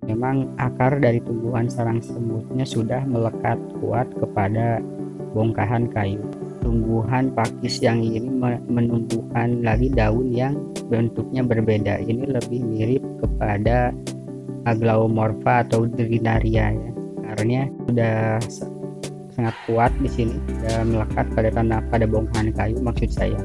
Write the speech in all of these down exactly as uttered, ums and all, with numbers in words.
Memang akar dari tumbuhan sarang semutnya sudah melekat kuat kepada bongkahan kayu. Tumbuhan pakis yang ini menumbuhkan lagi daun yang bentuknya berbeda. Ini lebih mirip kepada Aglaomorpha atau Drinaria ya. Akarnya sudah sangat kuat di sini dan melekat pada tanah pada bongkahan kayu maksud saya.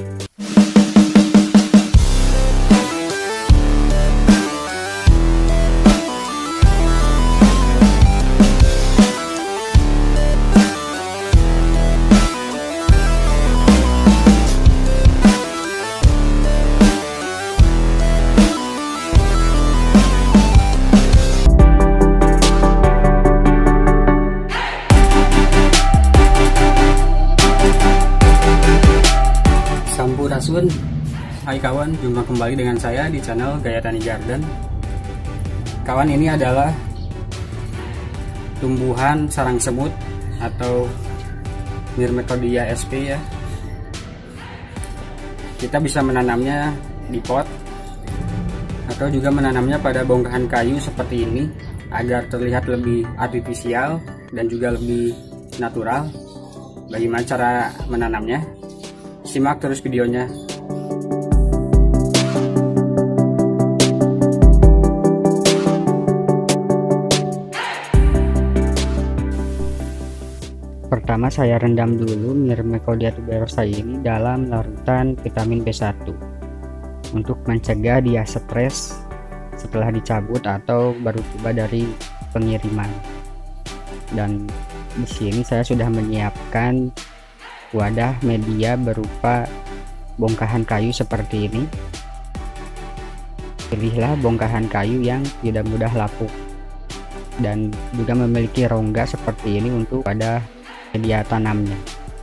Sampurasun. Hai kawan, jumpa kembali dengan saya di channel Gaya Tani Garden. Kawan, ini adalah tumbuhan sarang semut atau Myrmecodia sp ya. Kita bisa menanamnya di pot atau juga menanamnya pada bongkahan kayu seperti ini agar terlihat lebih artifisial dan juga lebih natural. Bagaimana cara menanamnya? Simak terus videonya. Pertama saya rendam dulu Myrmecodia tuberosa ini dalam larutan vitamin B satu untuk mencegah dia stres setelah dicabut atau baru tiba dari pengiriman. Dan di sini saya sudah menyiapkan wadah media berupa bongkahan kayu seperti ini. Pilihlah bongkahan kayu yang tidak mudah lapuk dan juga memiliki rongga seperti ini untuk pada media tanamnya.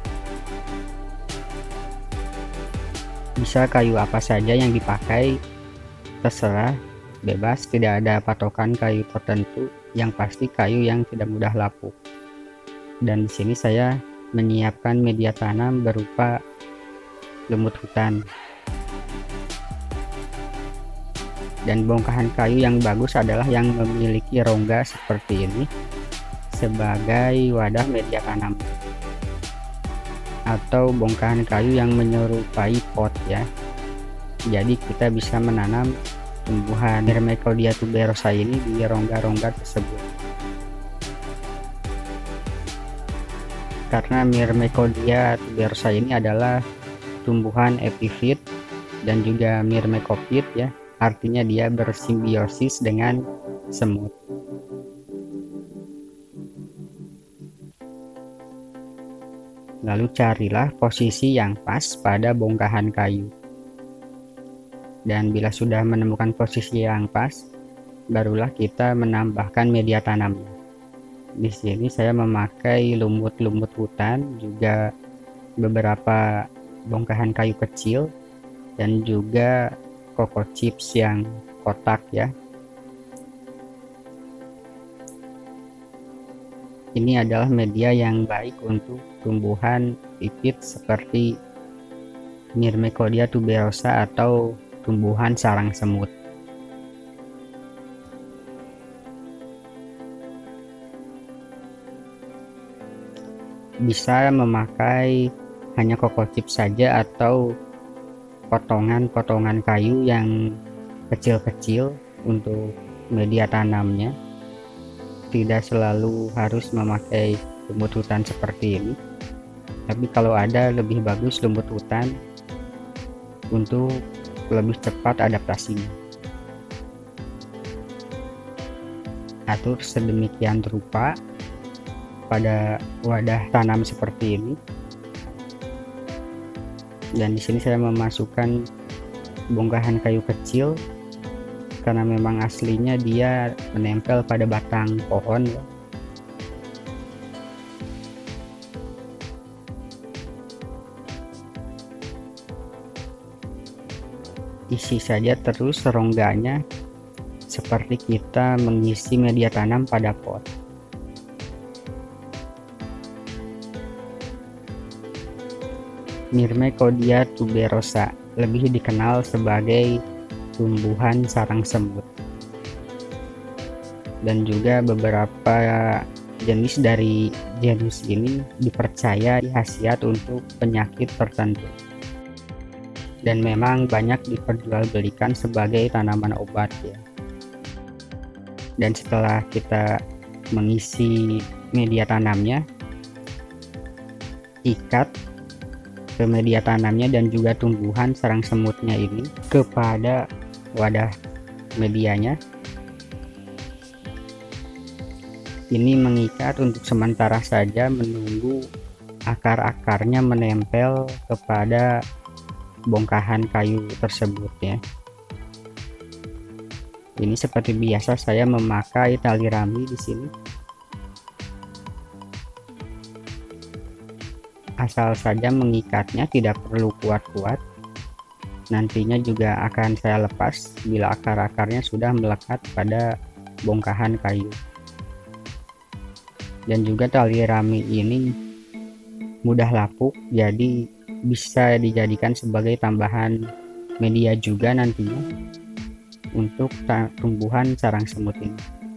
Bisa kayu apa saja yang dipakai, terserah, bebas, tidak ada patokan kayu tertentu, yang pasti kayu yang tidak mudah lapuk. Dan di sini saya menyiapkan media tanam berupa lumut hutan. Dan bongkahan kayu yang bagus adalah yang memiliki rongga seperti ini sebagai wadah media tanam, atau bongkahan kayu yang menyerupai pot ya. Jadi kita bisa menanam tumbuhan Myrmecodia tuberosa ini di rongga-rongga tersebut. Karena Myrmecodia tuberosa ini adalah tumbuhan epifit dan juga myrmecopit ya, artinya dia bersimbiosis dengan semut. Lalu carilah posisi yang pas pada bongkahan kayu. Dan bila sudah menemukan posisi yang pas, barulah kita menambahkan media tanamnya. Di sini saya memakai lumut-lumut hutan, juga beberapa bongkahan kayu kecil, dan juga coco chips yang kotak ya. Ini adalah media yang baik untuk tumbuhan epifit seperti Myrmecodia tuberosa atau tumbuhan sarang semut. Bisa memakai hanya coco chips saja atau potongan-potongan kayu yang kecil-kecil untuk media tanamnya. Tidak selalu harus memakai lumut hutan seperti ini, tapi kalau ada lebih bagus lumut hutan untuk lebih cepat adaptasinya. Atur sedemikian rupa pada wadah tanam seperti ini. Dan di sini saya memasukkan bongkahan kayu kecil karena memang aslinya dia menempel pada batang pohon ya. Isi saja terus rongganya seperti kita mengisi media tanam pada pot. Myrmecodia tuberosa lebih dikenal sebagai tumbuhan sarang semut. dan juga beberapa jenis dari genus ini dipercaya khasiat untuk penyakit tertentu dan memang banyak diperjualbelikan sebagai tanaman obat ya. Dan setelah kita mengisi media tanamnya, ikat ke media tanamnya dan juga tumbuhan sarang semutnya ini kepada wadah medianya. Ini mengikat untuk sementara saja menunggu akar-akarnya menempel kepada bongkahan kayu tersebut ya. Ini seperti biasa saya memakai tali rami di sini. Asal saja mengikatnya, tidak perlu kuat-kuat. Nantinya juga akan saya lepas bila akar-akarnya sudah melekat pada bongkahan kayu. Dan juga tali rami ini mudah lapuk, jadi bisa dijadikan sebagai tambahan media juga nantinya untuk tumbuhan sarang semut ini.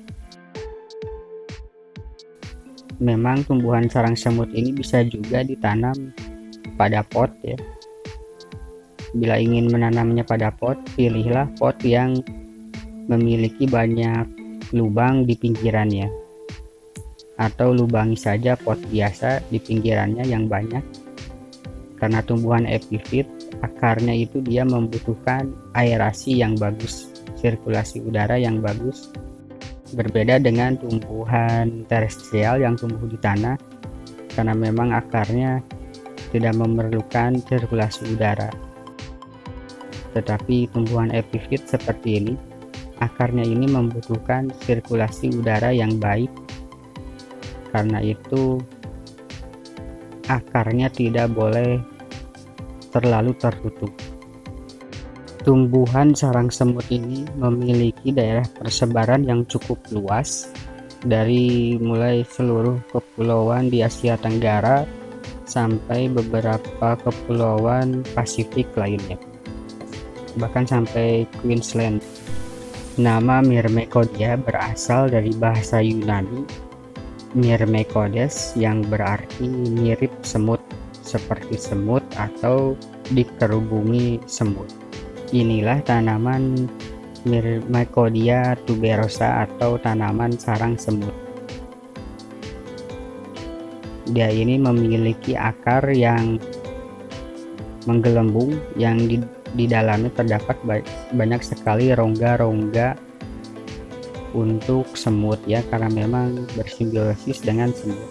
Memang tumbuhan sarang semut ini bisa juga ditanam pada pot ya. Bila ingin menanamnya pada pot, pilihlah pot yang memiliki banyak lubang di pinggirannya, atau lubangi saja pot biasa di pinggirannya yang banyak, karena tumbuhan epifit akarnya itu dia membutuhkan aerasi yang bagus, sirkulasi udara yang bagus, berbeda dengan tumbuhan terestrial yang tumbuh di tanah, karena memang akarnya tidak memerlukan sirkulasi udara. Tetapi tumbuhan epifit seperti ini, akarnya ini membutuhkan sirkulasi udara yang baik, karena itu akarnya tidak boleh terlalu tertutup. Tumbuhan sarang semut ini memiliki daerah persebaran yang cukup luas, dari mulai seluruh kepulauan di Asia Tenggara sampai beberapa kepulauan Pasifik lainnya, bahkan sampai Queensland. Nama Myrmecodia berasal dari bahasa Yunani Myrmecodes yang berarti mirip semut, seperti semut atau dikerubungi semut. Inilah tanaman Myrmecodia tuberosa atau tanaman sarang semut. Dia ini memiliki akar yang menggelembung, yang di, di dalamnya terdapat banyak sekali rongga-rongga untuk semut ya, karena memang bersimbiosis dengan semut.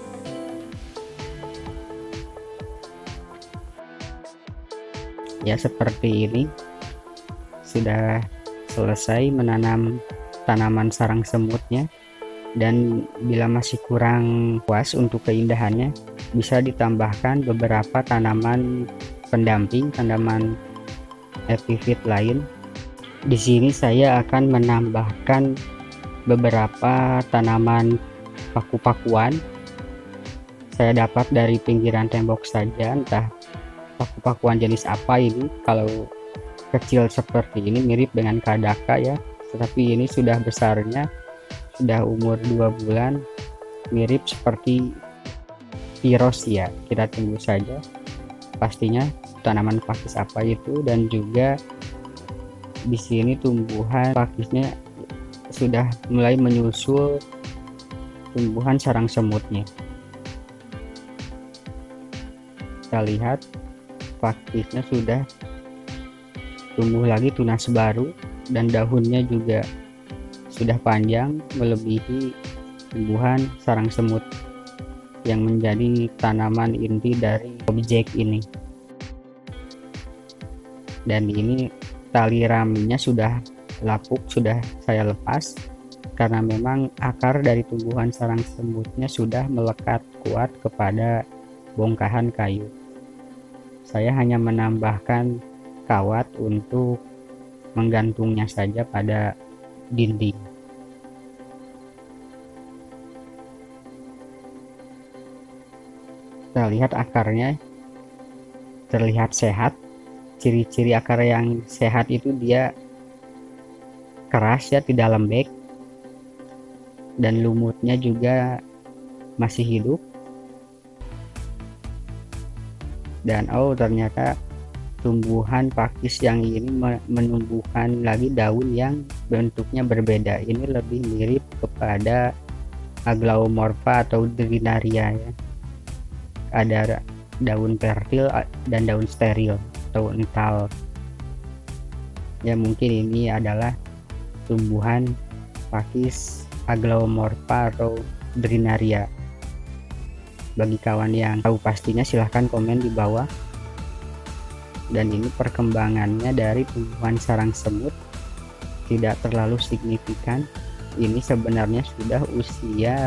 Ya, seperti ini. Sudah selesai menanam tanaman sarang semutnya, dan bila masih kurang puas untuk keindahannya, bisa ditambahkan beberapa tanaman pendamping, tanaman epifit lain. Di sini saya akan menambahkan beberapa tanaman paku-pakuan. Saya dapat dari pinggiran tembok saja, entah paku-pakuan jenis apa ini. Kalau kecil seperti ini mirip dengan kadaka ya, tetapi ini sudah besarnya, sudah umur dua bulan, mirip seperti Pyros ya. Kita tunggu saja pastinya tanaman pakis apa itu. Dan juga di sini tumbuhan pakisnya sudah mulai menyusul tumbuhan sarang semutnya. Kita lihat pakisnya sudah tumbuh lagi tunas baru, dan daunnya juga sudah panjang melebihi tumbuhan sarang semut yang menjadi tanaman inti dari objek ini. Dan ini tali raminya sudah lapuk, sudah saya lepas, karena memang akar dari tumbuhan sarang semutnya sudah melekat kuat kepada bongkahan kayu. Saya hanya menambahkan kawat untuk menggantungnya saja pada dinding. Kita lihat akarnya terlihat sehat. Ciri-ciri akar yang sehat itu dia keras ya, tidak lembek. dan lumutnya juga masih hidup. Dan oh ternyata tumbuhan pakis yang ini menumbuhkan lagi daun yang bentuknya berbeda. Ini lebih mirip kepada Aglaomorpha atau Drinaria ya. Ada daun fertil dan daun steril atau ental. Ya mungkin ini adalah tumbuhan pakis Aglaomorpha atau Drinaria. Bagi kawan yang tahu pastinya silahkan komen di bawah. Dan ini perkembangannya dari tumbuhan sarang semut tidak terlalu signifikan. Ini sebenarnya sudah usia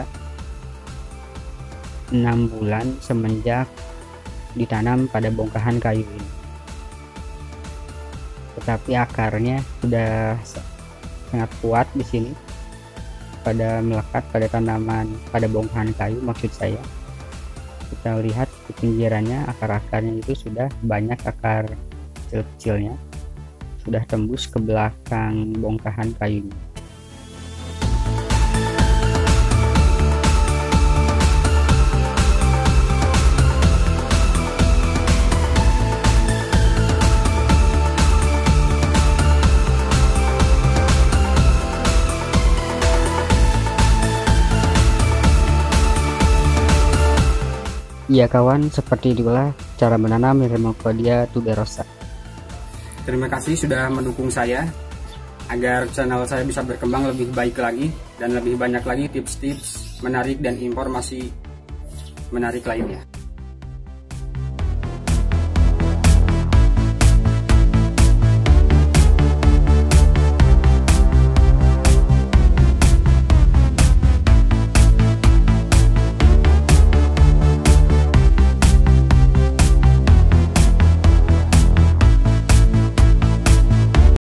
enam bulan semenjak ditanam pada bongkahan kayu ini. Tetapi akarnya sudah sangat kuat di sini pada melekat pada tanaman, pada bongkahan kayu maksud saya. Kita lihat di pinggirannya, akar-akarnya itu sudah banyak akar kecil-kecilnya, sudah tembus ke belakang bongkahan kayunya. Ya kawan, seperti itulah cara menanam Myrmecodia tuberosa. Terima kasih sudah mendukung saya agar channel saya bisa berkembang lebih baik lagi dan lebih banyak lagi tips-tips menarik dan informasi menarik lainnya.